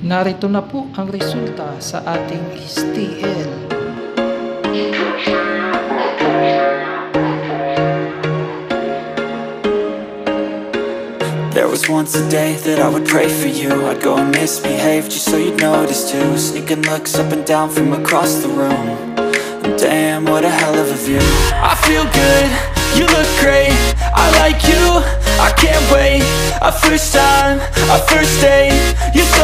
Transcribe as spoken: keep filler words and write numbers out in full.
Narito na po ang resulta sa ating S T L. There was once a day that I would pray for you. I'd go and misbehave just so you'd notice too. Sneaking looks up and down from across the room. And damn, what a hell of a view. I feel good, you look great, I like you, I can't wait. A first time, a first date, you